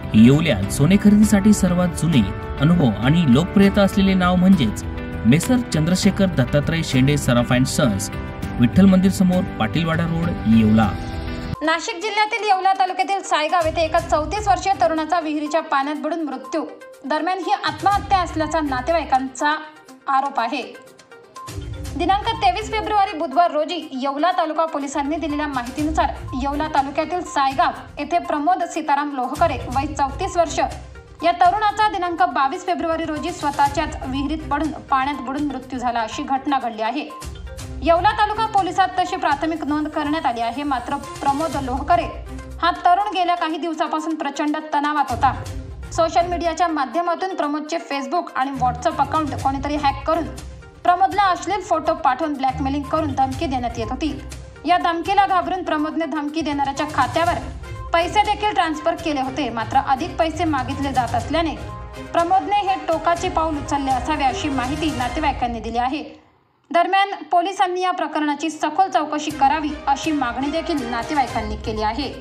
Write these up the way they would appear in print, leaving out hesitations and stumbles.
येवल्यात सोने खरेदीसाठी सर्वात जुने अनुभव आणि लोकप्रियता असलेले नाव म्हणजेच Messrs Chandrashekhar Dattatray Shende Saraf and sons, Vitthal Mandir समोर, पाटीलवाडा रोड, येवला। नाशिक जिल्ह्यातील येवला तालुक्यातील सायगाव येथे एका 34 वर्षीय तरुणाचा विहिरीच्या पाण्यात बुडून मृत्यू। दरम्यान ही आत्महत्या असल्याचा नातेवाईकांचा आरोप आहे। दिनांक 23 फेब्रुवारी बुधवार रोजी येवला तालुका पोलिसांनी दिलेल्या माहितीनुसार येवला तालुक्यातील सायगाव येथे प्रमोद सीताराम लोहकरे वय 34 वर्ष या तरुणाचा दिनांक 22 फेब्रुवारी रोजी स्वतःच्याच विहिरीत पडून पाण्यात बुडून मृत्यू झाला अशी घटना घडली आहे। येवला तालुका पोलिसात तशी प्राथमिक नोंद करण्यात आली आहे। मात्र प्रमोद लोहकरे हा तरुण गेल्या काही दिवसापासून प्रचंड तणावात होता। सोशल मीडियाच्या माध्यमातून प्रमोदचे फेसबुक आणि व्हॉट्सअप अकाउंट कोणीतरी हॅक करून प्रमोदला अश्लील फोटो पाठवून ब्लॅकमेलिंग करून धमकी देण्यात येत होती। या धमकीला घाबरून प्रमोदने धमकी देणाऱ्याच्या खात्यावर पैसे देखील ट्रान्सफर केले होते। मात्र अधिक पैसे मागितले जात असल्याने प्रमोदने हे टोकाचे पाऊल उचलले असावे अशी माहिती नातेवाईकांनी दिली आहे। दरम्यान पोलिसांनी या प्रकरणाची सखोल चौकशी करावी अशी मागणी देखील नातेवाईकांनी केली आहे।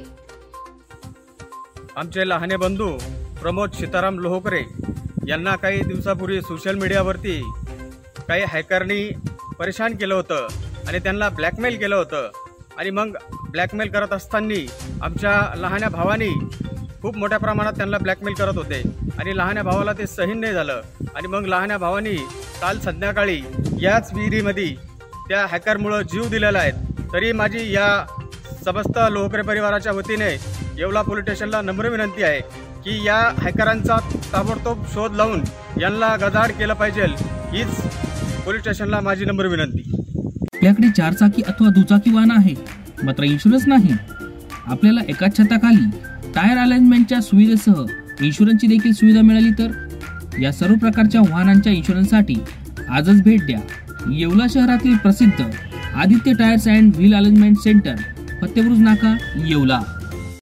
आमचे लहाने बंधू प्रमोद सीताराम लोहकरे यांना काही दिवसापूर्वी सोशल मीडियावरती काही हॅकरनी परेशान केलं होतं आणि त्यांना ब्लॅकमेल केलं होतं। आणि मग ब्लॅकमेल करत असताना आमच्या लहान्या भावानी खूप मोठ्या प्रमाणात त्यांना ब्लॅकमेल करत होते आणि लहान्या भावाला ते सहन नाही झालं। आणि मग लहान्या भावानी काल संध्याकाळी याच विहिरीमध्ये त्या हॅकरमुळे जीव दिलेला आहे। तरी माझी या समस्त लोहकरे परिवाराच्या वतीने येवला पोलीस स्टेशनला नम्र विनंती आहे की या हॅकरांचा ताबडतोब शोध लावून यांना गजाआड केलं पाहिजे, हीच पोलीस स्टेशनला माझी नम्र विनंती। आपल्याकडे 4 चाकी अथवा दुचाकी वाहन आहे मात्र इन्शुरन्स नाही। आपल्याला एकाच छताखाली टायर अलाइनमेंटच्या सुविधेसह इन्शुरन्सची देखील सुविधा मिळाली तर या सर्व प्रकारच्या वाहनांच्या इन्शुरन्ससाठी आजच भेट द्या। येवला शहरातील प्रसिद्ध Aditya tyres and wheel alignment centre, Fateburuj Naka, Yeola.